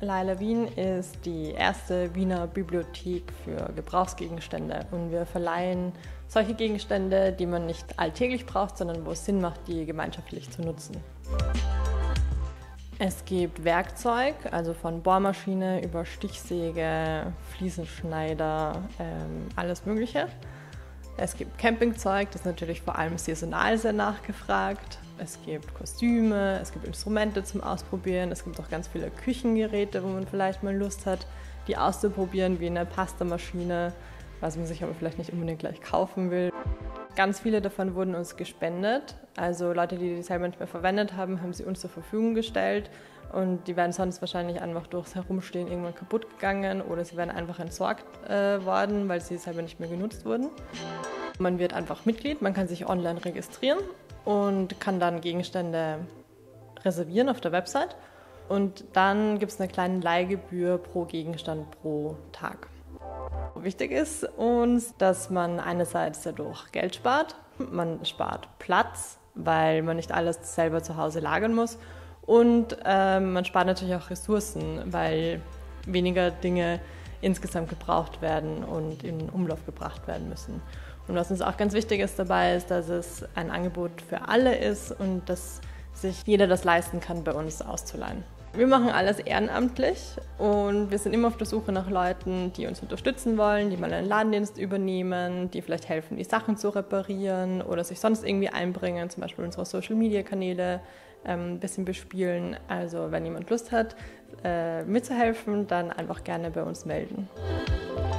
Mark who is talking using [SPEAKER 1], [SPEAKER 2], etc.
[SPEAKER 1] Leila Wien ist die erste Wiener Bibliothek für Gebrauchsgegenstände und wir verleihen solche Gegenstände, die man nicht alltäglich braucht, sondern wo es Sinn macht, die gemeinschaftlich zu nutzen. Es gibt Werkzeug, also von Bohrmaschine über Stichsäge, Fliesenschneider, alles Mögliche. Es gibt Campingzeug, das ist natürlich vor allem saisonal sehr nachgefragt. Es gibt Kostüme, es gibt Instrumente zum Ausprobieren, es gibt auch ganz viele Küchengeräte, wo man vielleicht mal Lust hat, die auszuprobieren, wie eine Pastamaschine, was man sich aber vielleicht nicht unbedingt gleich kaufen will. Ganz viele davon wurden uns gespendet, also Leute, die die selber nicht mehr verwendet haben, haben sie uns zur Verfügung gestellt und die wären sonst wahrscheinlich einfach durchs Herumstehen irgendwann kaputt gegangen oder sie wären einfach entsorgt worden, weil sie selber nicht mehr genutzt wurden. Man wird einfach Mitglied, man kann sich online registrieren und kann dann Gegenstände reservieren auf der Website und dann gibt es eine kleine Leihgebühr pro Gegenstand pro Tag. Wichtig ist uns, dass man einerseits dadurch Geld spart, man spart Platz, weil man nicht alles selber zu Hause lagern muss und man spart natürlich auch Ressourcen, weil weniger Dinge insgesamt gebraucht werden und in Umlauf gebracht werden müssen. Und was uns auch ganz wichtig ist dabei, ist, dass es ein Angebot für alle ist und dass sich jeder das leisten kann, bei uns auszuleihen. Wir machen alles ehrenamtlich und wir sind immer auf der Suche nach Leuten, die uns unterstützen wollen, die mal einen Ladendienst übernehmen, die vielleicht helfen, die Sachen zu reparieren oder sich sonst irgendwie einbringen, zum Beispiel unsere Social-Media-Kanäle ein bisschen bespielen. Also wenn jemand Lust hat, mitzuhelfen, dann einfach gerne bei uns melden.